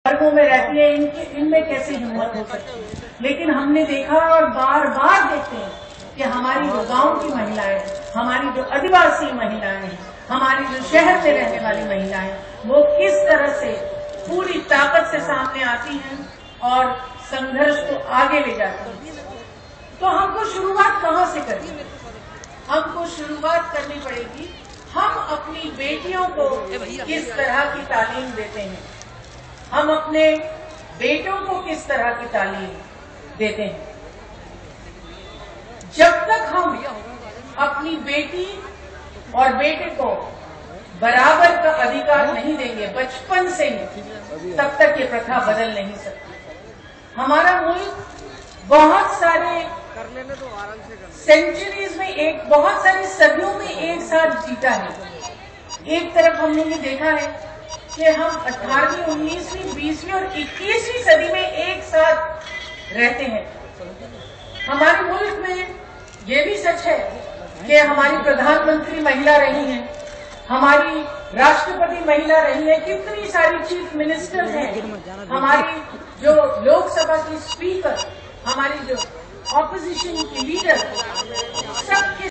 वर्गों में रहती है, इनमें कैसे हिम्मत हो सकती है। लेकिन हमने देखा और बार बार देखते हैं कि हमारी जो गांव की महिलाएं, हमारी जो आदिवासी महिलाएं हैं, हमारी जो शहर में रहने वाली महिलाएं, वो किस तरह से पूरी ताकत से सामने आती हैं और संघर्ष को आगे ले जाती हैं। तो हमको शुरुआत कहाँ से करनी है? हमको शुरुआत करनी पड़ेगी, हम अपनी बेटियों को किस तरह की तालीम देते हैं, हम अपने बेटों को किस तरह की तालीम देते हैं। जब तक हम अपनी बेटी और बेटे को बराबर का अधिकार नहीं देंगे बचपन से ही, तब तक ये प्रथा बदल नहीं सकती। हमारा मुल्क बहुत सारे सेंचुरीज में, बहुत सारी सदियों में एक साथ जीता है। एक तरफ हमने ये देखा है कि हम 18वीं, 19वीं, 20वीं और 21वीं सदी में एक साथ रहते हैं। हमारे मुल्क में ये भी सच है कि हमारी प्रधानमंत्री महिला रही हैं, हमारी राष्ट्रपति महिला रही है, कितनी सारी चीफ मिनिस्टर्स हैं, हमारी जो लोकसभा की स्पीकर, हमारी जो ऑपोजिशन की लीडर, सबके